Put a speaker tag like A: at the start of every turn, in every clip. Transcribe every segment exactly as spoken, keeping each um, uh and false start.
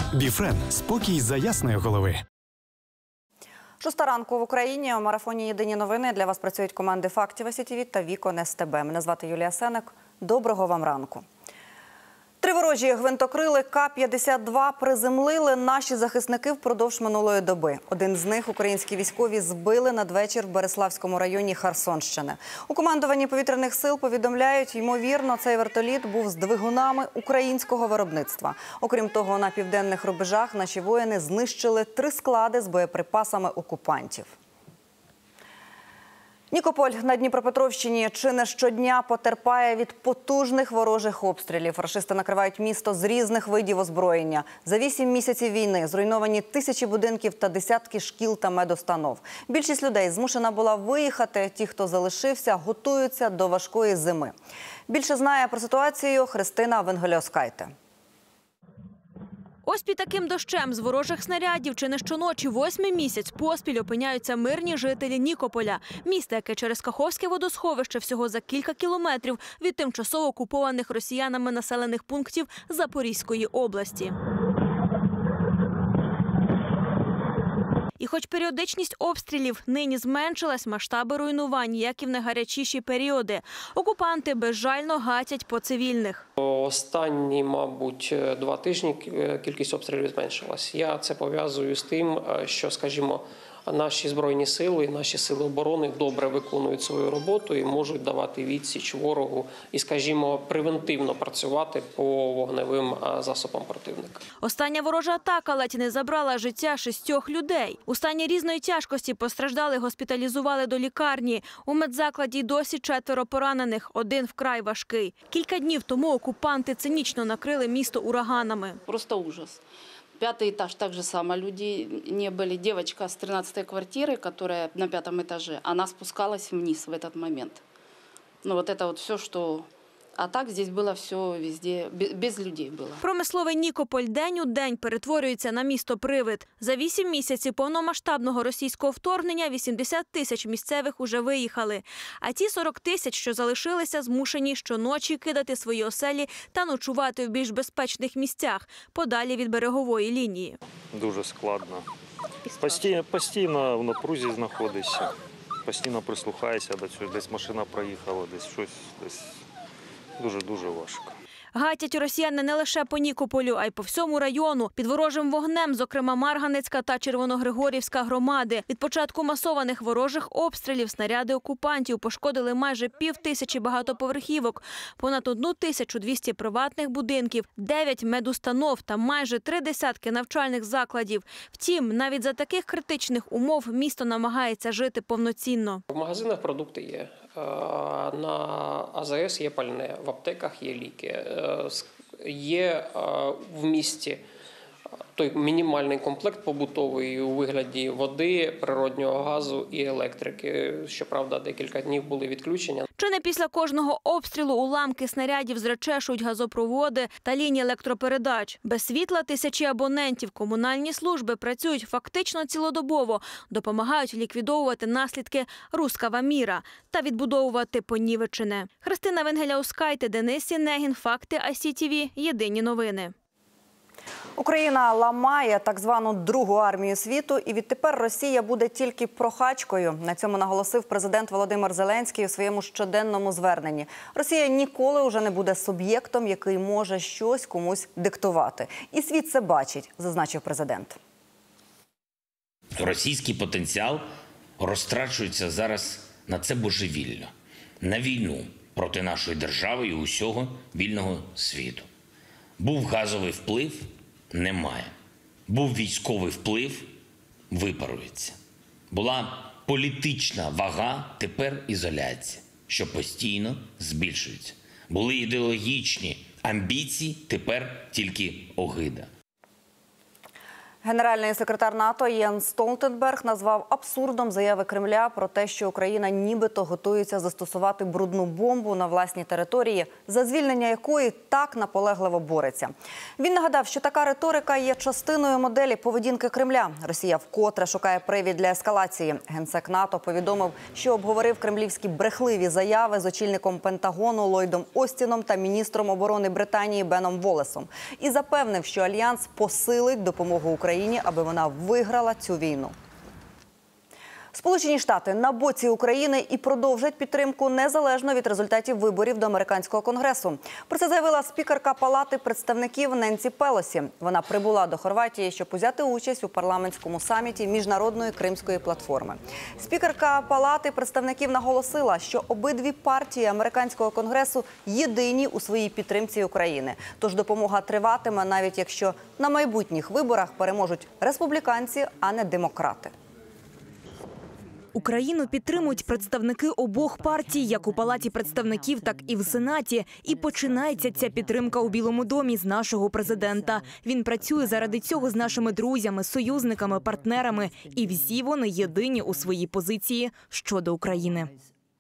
A: Біфрен – спокій за ясної голови.
B: Шоста ранку в Україні. У марафоні «Єдині новини» для вас працюють команди «Фактів СІТВ» та «Вікон СТБ». Мене звати Юлія Сенек. Доброго вам ранку. Три ворожі гвинтокрили Ка п'ятдесят два приземлили наші захисники впродовж минулої доби. Один з них українські військові збили надвечір в Береславському районі Херсонщини. У командуванні повітряних сил повідомляють, ймовірно, цей вертоліт був з двигунами українського виробництва. Окрім того, на південних рубежах наші воїни знищили три склади з боєприпасами окупантів. Нікополь на Дніпропетровщині чи не щодня потерпає від потужних ворожих обстрілів. Рашисти накривають місто з різних видів озброєння. За вісім місяців війни зруйновані тисячі будинків та десятки шкіл та медустанов. Більшість людей змушена була виїхати. Ті, хто залишився, готуються до важкої зими. Більше знає про ситуацію Христина Венгеля-Оскайте.
C: Ось під таким дощем з ворожих снарядів чи не щоночі восьмий місяць поспіль опиняються мирні жителі Нікополя. Міста, яке через Каховське водосховище всього за кілька кілометрів від тимчасово окупованих росіянами населених пунктів Запорізької області. І хоч періодичність обстрілів нині зменшилась, масштаби руйнувань, як і в найгарячіші періоди. Окупанти безжально гатять по цивільних.
D: Останні, мабуть, два тижні кількість обстрілів зменшилась. Я це пов'язую з тим, що, скажімо, наші Збройні сили, наші сили оборони добре виконують свою роботу і можуть давати відсіч ворогу і, скажімо, превентивно працювати по вогневим засобам противника.
C: Остання ворожа атака ледь не забрала життя шістьох людей. У стані різної тяжкості постраждали, госпіталізували до лікарні. У медзакладі досі четверо поранених, один вкрай важкий. Кілька днів тому окупанти цинічно накрили місто ураганами.
E: Просто ужас. Пятый этаж, так же само, люди не были. Девочка с тринадцатой квартиры, которая на пятом этаже, она спускалась вниз в этот момент. Ну вот это вот все, что... А так здесь было все везде, без людей было.
C: Промисловий Нікополь день у день перетворюється на місто-привид. За вісім місяців повномасштабного російського вторгнення вісімдесят тисяч місцевих уже виїхали. А ті сорок тисяч, що залишилися, змушені щоночі кидати свої оселі та ночувати в більш безпечних місцях, подалі від берегової лінії.
F: Дуже складно. Постійно, постійно в напрузі знаходишся, постійно прислухаєшся до цього. Десь машина проїхала, десь щось, десь... Дуже-дуже важко.
C: Гатять росіяни не лише по Нікополю, а й по всьому району. Під ворожим вогнем, зокрема Марганецька та Червоногригорівська громади. Від початку масованих ворожих обстрілів снаряди окупантів пошкодили майже пів тисячі багатоповерхівок, понад одну тисячу двісті приватних будинків, дев'ять медустанов та майже три десятки навчальних закладів. Втім, навіть за таких критичних умов місто намагається жити повноцінно.
D: В магазинах продукти є, на А З С є пальне, в аптеках є ліки. Є в місті той мінімальний комплект побутовий у вигляді води, природнього газу і електрики. Щоправда, декілька днів були відключення.
C: Чи не після кожного обстрілу уламки снарядів зречешують газопроводи та лінії електропередач. Без світла тисячі абонентів. Комунальні служби працюють фактично цілодобово, допомагають ліквідовувати наслідки «Рускава міра» та відбудовувати понівечене. Христина Венгеля-Оскайте, Денис Сінегін, Факти Ай Сі Ті Ві, Єдині новини.
B: Україна ламає так звану другу армію світу, і відтепер Росія буде тільки прохачкою. На цьому наголосив президент Володимир Зеленський у своєму щоденному зверненні. Росія ніколи вже не буде суб'єктом, який може щось комусь диктувати. І світ це бачить, зазначив президент.
G: Російський потенціал розтрачується зараз на це божевілля, на війну проти нашої держави і усього вільного світу. Був газовий вплив – немає. Був військовий вплив – випарується. Була політична вага – тепер ізоляція, що постійно збільшується. Були ідеологічні амбіції – тепер тільки огида.
B: Генеральний секретар НАТО Єнс Столтенберг назвав абсурдом заяви Кремля про те, що Україна нібито готується застосувати брудну бомбу на власній території, за звільнення якої так наполегливо бореться. Він нагадав, що така риторика є частиною моделі поведінки Кремля. Росія вкотре шукає привід для ескалації. Генсек НАТО повідомив, що обговорив кремлівські брехливі заяви з очільником Пентагону Ллойдом Остіном та міністром оборони Британії Беном Волесом. І запевнив, що Альянс посилить допомогу Україні, аби вона виграла цю війну. Сполучені Штати на боці України і продовжать підтримку незалежно від результатів виборів до американського конгресу. Про це заявила спікерка Палати представників Ненсі Пелосі. Вона прибула до Хорватії, щоб узяти участь у парламентському саміті Міжнародної Кримської платформи. Спікерка Палати представників наголосила, що обидві партії американського конгресу єдині у своїй підтримці України. Тож допомога триватиме, навіть якщо на майбутніх виборах переможуть республіканці, а не демократи.
H: Україну підтримують представники обох партій, як у Палаті представників, так і в Сенаті. І починається ця підтримка у Білому домі з нашого президента. Він працює заради цього з нашими друзями, союзниками, партнерами. І всі вони єдині у своїй позиції щодо України.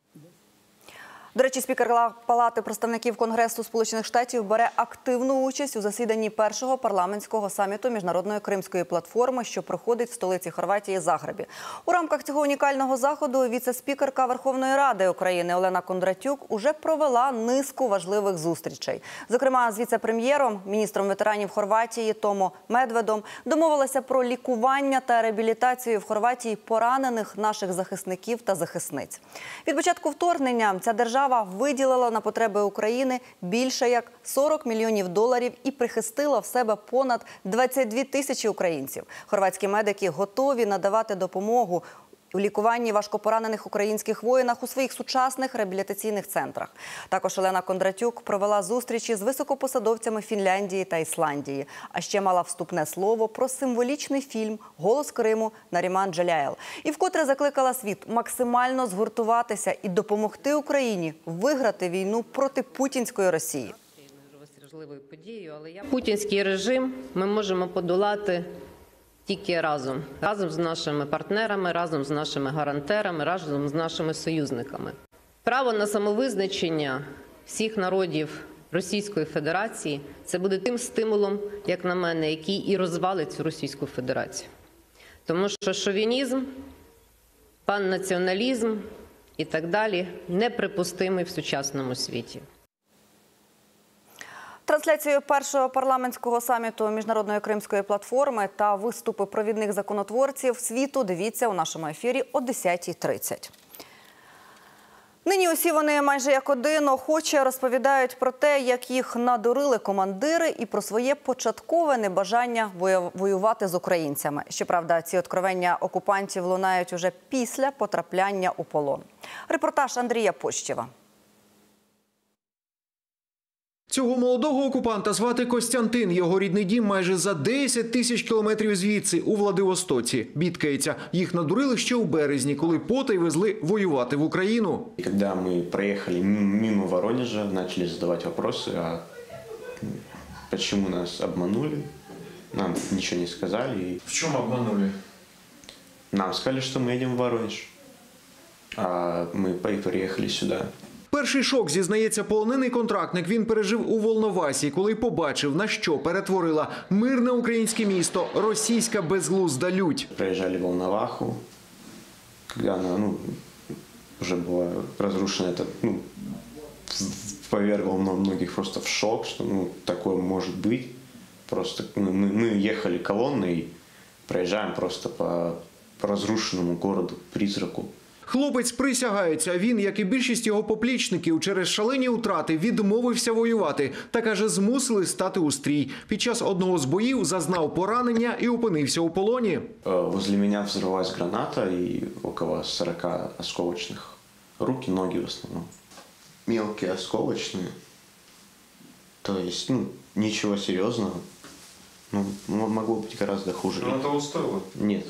B: До речі, спікер Палати представників Конгресу Сполучених Штатів бере активну участь у засіданні першого парламентського саміту Міжнародної Кримської платформи, що проходить в столиці Хорватії Загребі. У рамках цього унікального заходу віце-спікерка Верховної Ради України Олена Кондратюк уже провела низку важливих зустрічей. Зокрема, з віце-прем'єром, міністром ветеранів Хорватії Томо Медведом домовилася про лікування та реабілітацію в Хорватії поранених наших захисників та захисниць. Від початку вторгнення ця держава виділила на потреби України більше як сорок мільйонів доларів і прихистила в себе понад двадцять дві тисячі українців. Хорватські медики готові надавати допомогу у лікуванні важкопоранених українських воїнах у своїх сучасних реабілітаційних центрах. Також Олена Кондратюк провела зустрічі з високопосадовцями Фінляндії та Ісландії. А ще мала вступне слово про символічний фільм «Голос Криму» Наріман Джеляєл. І вкотре закликала світ максимально згуртуватися і допомогти Україні виграти війну проти путінської Росії.
I: Путінський режим ми можемо подолати тільки разом. Разом з нашими партнерами, разом з нашими гарантерами, разом з нашими союзниками. Право на самовизначення всіх народів Російської Федерації – це буде тим стимулом, як на мене, який і розвалить цю Російську Федерацію. Тому що шовінізм, паннаціоналізм і так далі неприпустимий в сучасному світі.
B: Трансляцію першого парламентського саміту Міжнародної Кримської платформи та виступи провідних законотворців світу дивіться у нашому ефірі о десятій тридцять. Нині усі вони майже як один охоче розповідають про те, як їх надурили командири і про своє початкове небажання воювати з українцями. Щоправда, ці откровення окупантів лунають уже після потрапляння у полон. Репортаж Андрія Пощева.
J: Цього молодого окупанта звати Костянтин. Його рідний дім майже за десять тисяч кілометрів звідси, у Владивостоці. Бідкається. Їх надурили ще у березні, коли потай везли воювати в Україну.
K: Коли ми проїхали мимо Воронежа, почали задавати питання, а чому нас обманули, нам нічого не сказали.
L: В чому обманули?
K: Нам сказали, що ми їдемо в Воронеж, а ми приїхали сюди.
J: Перший шок, зізнається полонений контрактник, він пережив у Волновасі, коли побачив, на що перетворила мирне українське місто російська безглузда лють.
K: Приїжджали в Волноваху, коли вона ну, вже була розрушена, це ну, повергло многих просто в шок, що ну, таке може бути. Просто ну, ми, ми їхали колонною і проїжджаємо просто по, по розрушеному городу-призраку.
J: Хлопець присягається, він, як і більшість його поплічників, через шалені втрати відмовився воювати. Та, каже, змусили стати у стрій. Під час одного з боїв зазнав поранення і опинився у полоні.
K: Возле мене взорвалась граната і около сорока осколочних. Руки, ноги в основному. Мелкі осколочні. Тобто, ну, нічого серйозного. Ну, могло бути гораздо хуже.
L: Оно того стоило?
K: Нет.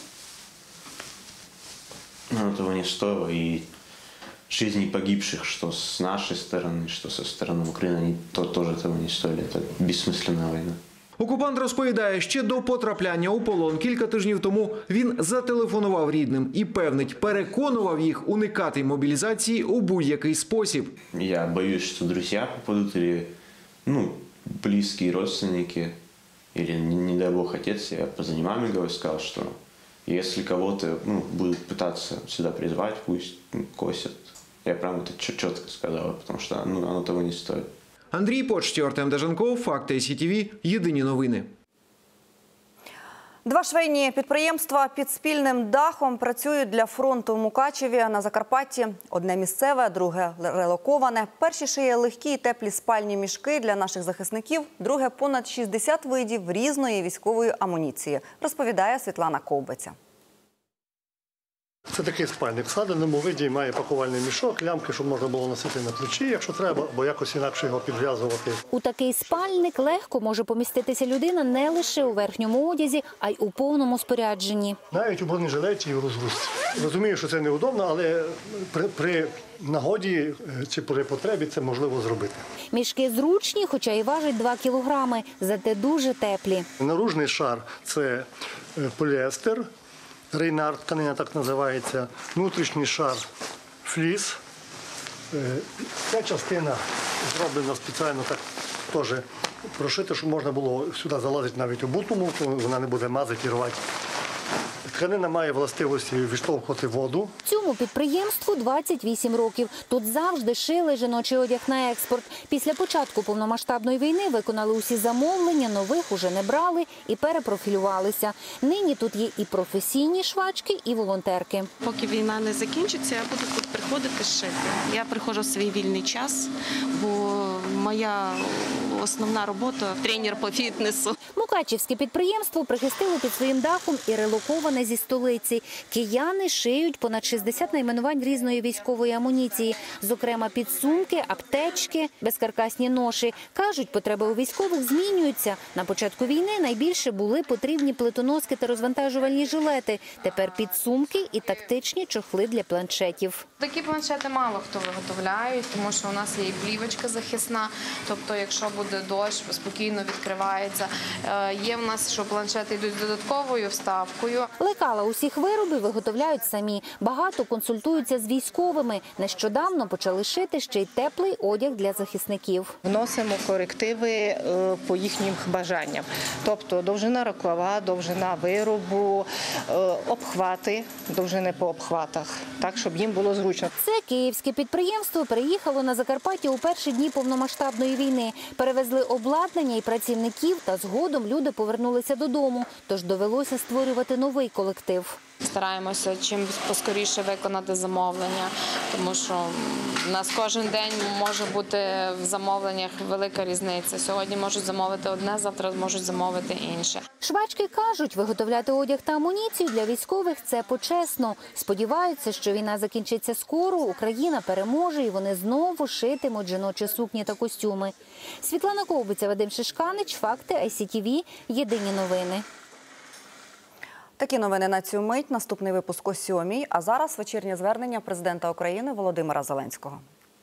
K: Но этого не стоило, и жизни погибших, что с нашей стороны, что со стороны Украины, они то, тоже этого не стоили. Это бессмысленная война.
J: Окупант розповідає, ще до потрапляння у полон кілька тижнів тому він зателефонував рідним і, певнить, переконував їх уникати мобілізації у будь-який спосіб.
K: Я боюсь, що друзі попадуть, або ну, близькі родственники, або, не дай Бог, отець. Я позвонив мамі і сказав, що якщо кого-то ну, будуть намагатися сюди призвати, пусть ну, косять. Я прямо це чітко сказав, тому що ну, воно того не стоїть.
J: Андрій Почтів, Артем Даженков, Факти ай сі ті ві, єдині новини.
B: Два швейні підприємства під спільним дахом працюють для фронту в Мукачеві на Закарпатті. Одне місцеве, друге релоковане. Перші шиє легкі і теплі спальні мішки для наших захисників, друге – понад шістдесят видів різної військової амуніції, розповідає Світлана Ковбиця.
L: Це такий спальник. В складеному виді має пакувальний мішок, лямки, щоб можна було носити на плечі, якщо треба, або якось інакше його підв'язувати.
M: У такий спальник легко може поміститися людина не лише у верхньому одязі, а й у повному спорядженні.
L: Навіть у бронежилеті і в розгрузці. Розумію, що це неудобно, але при, при нагоді чи при потребі це можливо зробити.
M: Мішки зручні, хоча і важать два кілограми, зате дуже теплі.
L: Наружний шар – це поліестер. Рейнард, тканина так називається, внутрішній шар – фліс. Ця частина зроблена спеціально так теж прошита, щоб можна було сюди залазити навіть обутому, вона не буде мазати і рвати. Тканина має властивості відштовхувати воду.
M: Цьому підприємству двадцять вісім років. Тут завжди шили жіночий одяг на експорт. Після початку повномасштабної війни виконали усі замовлення, нових уже не брали і перепрофілювалися. Нині тут є і професійні швачки, і волонтерки.
N: Поки війна не закінчиться, я буду тут приходити шити. Я приходжу в свій вільний час, бо моя основна робота – тренер по фітнесу.
M: Мукачівське підприємство прихистило під своїм дахом і релоковане зі столиці. Кияни шиють понад шістдесят найменувань різної військової амуніції, зокрема підсумки, аптечки, безкаркасні ноші. Кажуть, потреби у військових змінюються. На початку війни найбільше були потрібні плитоноски та розвантажувальні жилети. Тепер підсумки і тактичні чохли для планшетів.
O: Такі планшети мало хто виготовляє, тому що у нас є і плівочка захисна, тобто якщо буде дощ, спокійно відкривається. Є в нас, що планшети йдуть з додатковою вставкою.
M: Лекала усіх виробів виготовляють самі. Багато консультуються з військовими. Нещодавно почали шити ще й теплий одяг для захисників.
P: Вносимо корективи по їхнім бажанням. Тобто довжина рукава, довжина виробу, обхвати, довжини по обхватах, так, щоб їм було зручно.
M: Це київське підприємство приїхало на Закарпаття у перші дні повномасштабної війни. Перевезли обладнання і працівників, та згодом люди повернулися додому. Тож довелося створювати новий колектив.
O: Стараємося чим поскоріше виконати замовлення, тому що у нас кожен день може бути в замовленнях велика різниця. Сьогодні можуть замовити одне, завтра можуть замовити інше.
M: Швачки кажуть, виготовляти одяг та амуніцію для військових – це почесно. Сподіваються, що війна закінчиться скоро, Україна переможе і вони знову шитимуть жіночі сукні та костюми. Світлана Ковбиця, Вадим Шишканич, Факти, ай сі ті ві, єдині новини.
B: Такі новини на цю мить. Наступний випуск о сьомій. А зараз вечірнє звернення президента України Володимира Зеленського.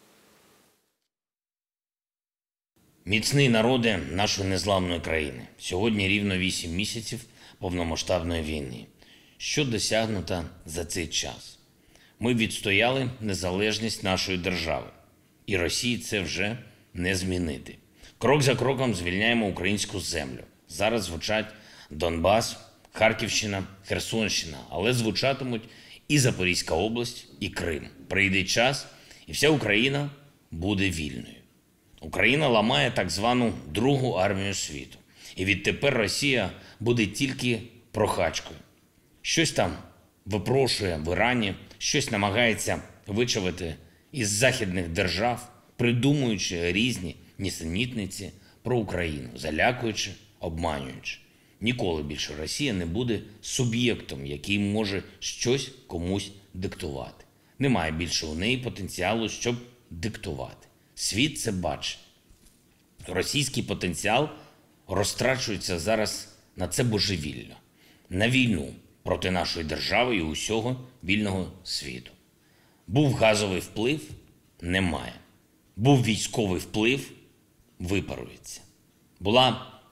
G: Міцний народе нашої незламної країни. Сьогодні рівно вісім місяців повномасштабної війни. Що досягнуто за цей час? Ми відстояли незалежність нашої держави. І Росії це вже не змінити. Крок за кроком звільняємо українську землю. Зараз звучать Донбас, Харківщина, Херсонщина, але звучатимуть і Запорізька область, і Крим. Прийде час, і вся Україна буде вільною. Україна ламає так звану Другу армію світу. І відтепер Росія буде тільки прохачкою. Щось там випрошує в Ірані, щось намагається вичавити із західних держав, придумуючи різні нісенітниці про Україну, залякуючи, обманюючи. Ніколи більше Росія не буде суб'єктом, який може щось комусь диктувати. Немає більше у неї потенціалу, щоб диктувати. Світ це бачить. Російський потенціал розтрачується зараз на це божевілля. На війну проти нашої держави і усього вільного світу. Був газовий вплив – немає. Був військовий вплив – випарується. Була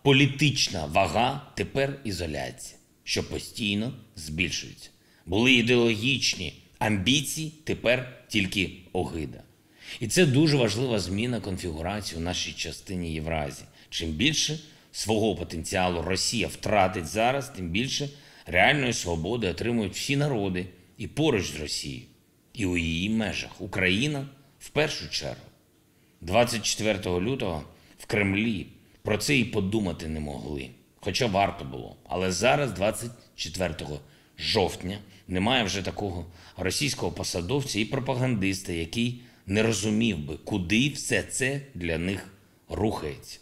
G: політична вага, тепер ізоляція, що постійно збільшується. Були ідеологічні амбіції, тепер тільки огида. І це дуже важлива зміна конфігурації у нашій частині Євразії. Чим більше свого потенціалу Росія втратить зараз, тим більше реальної свободи отримують всі народи і поруч з Росією, і у її межах. Україна в першу чергу. двадцять четвертого лютого в Кремлі про це і подумати не могли, хоча варто було. Але зараз, двадцять четвертого жовтня, немає вже такого російського посадовця і пропагандиста, який не розумів би, куди все це для них рухається.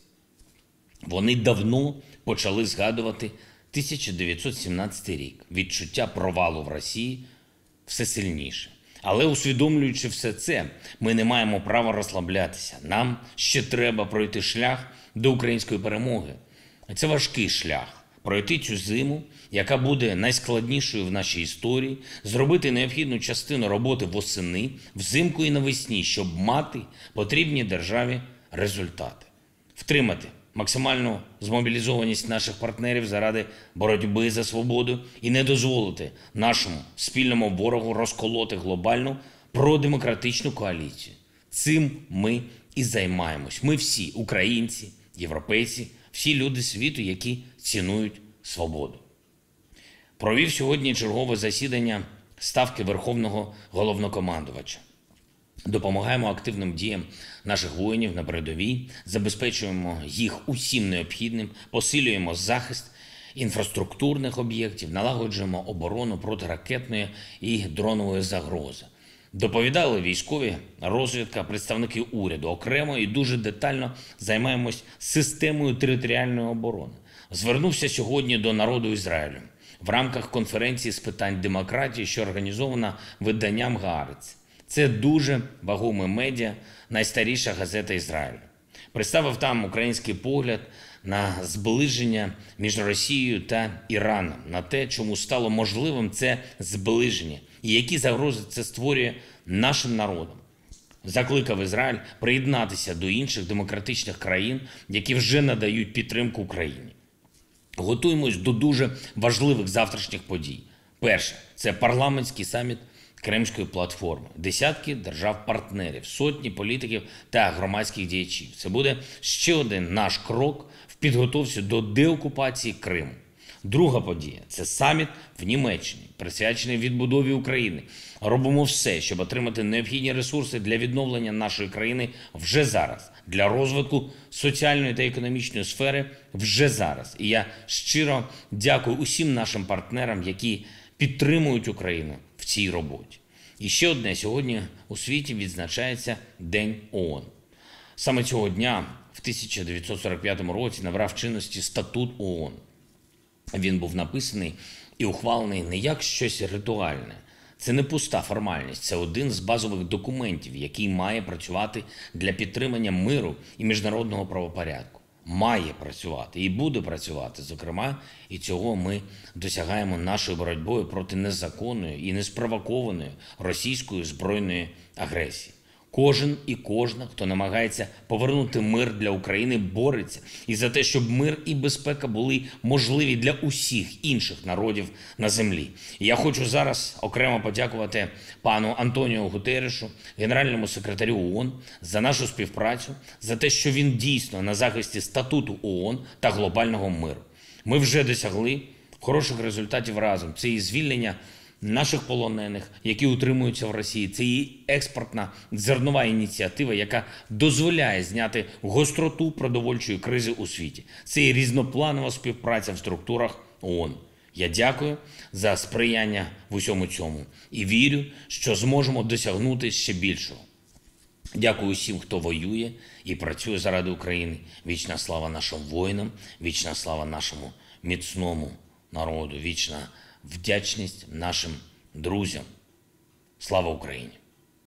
G: Вони давно почали згадувати тисяча дев'ятсот сімнадцятий рік. Відчуття провалу в Росії все сильніше. Але усвідомлюючи все це, ми не маємо права розслаблятися. Нам ще треба пройти шлях до української перемоги. Це важкий шлях. Пройти цю зиму, яка буде найскладнішою в нашій історії, зробити необхідну частину роботи восени, взимку і навесні, щоб мати потрібні державі результати. Втримати максимальну змобілізованість наших партнерів заради боротьби за свободу і не дозволити нашому спільному ворогу розколоти глобальну продемократичну коаліцію. Цим ми і займаємось. Ми всі українці, європейці, всі люди світу, які цінують свободу. Провів сьогодні чергове засідання Ставки Верховного Головнокомандувача. Допомагаємо активним діям наших воїнів на передовій, забезпечуємо їх усім необхідним, посилюємо захист інфраструктурних об'єктів, налагоджуємо оборону проти ракетної і дронової загрози. Доповідали військові, розвідка, представники уряду. Окремо і дуже детально займаємось системою територіальної оборони. Звернувся сьогодні до народу Ізраїлю в рамках конференції з питань демократії, що організована виданням «Гаарец». Це дуже вагоме медіа, найстаріша газета Ізраїлю. Представив там український погляд на зближення між Росією та Іраном, на те, чому стало можливим це зближення і які загрози це створює нашим народам. Закликав Ізраїль приєднатися до інших демократичних країн, які вже надають підтримку Україні. Готуємось до дуже важливих завтрашніх подій. Перше – це парламентський саміт Кримської платформи. Десятки держав-партнерів, сотні політиків та громадських діячів. Це буде ще один наш крок в підготовці до деокупації Криму. Друга подія – це саміт в Німеччині, присвячений відбудові України. Робимо все, щоб отримати необхідні ресурси для відновлення нашої країни вже зараз, для розвитку соціальної та економічної сфери вже зараз. І я щиро дякую усім нашим партнерам, які підтримують Україну в цій роботі. І ще одне, сьогодні у світі відзначається День ООН. Саме цього дня, в тисяча дев'ятсот сорок п'ятому році, набрав чинності Статут ООН. Він був написаний і ухвалений не як щось ритуальне. Це не пуста формальність, це один з базових документів, який має працювати для підтримання миру і міжнародного правопорядку. Має працювати і буде працювати, зокрема, і цього ми досягаємо нашою боротьбою проти незаконної і неспровокованої російської збройної агресії. Кожен і кожна, хто намагається повернути мир для України, бореться і за те, щоб мир і безпека були можливі для усіх інших народів на землі. І я хочу зараз окремо подякувати пану Антоніу Гутеррешу, генеральному секретарю ООН, за нашу співпрацю, за те, що він дійсно на захисті статуту ООН та глобального миру. Ми вже досягли хороших результатів разом. Це і звільнення наших полонених, які утримуються в Росії. Це і експортна зернова ініціатива, яка дозволяє зняти гостроту продовольчої кризи у світі. Це і різнопланова співпраця в структурах ООН. Я дякую за сприяння в усьому цьому і вірю, що зможемо досягнути ще більшого. Дякую всім, хто воює і працює заради України. Вічна слава нашим воїнам, вічна слава нашому міцному народу, вічна вдячність нашим друзям. Слава Україні!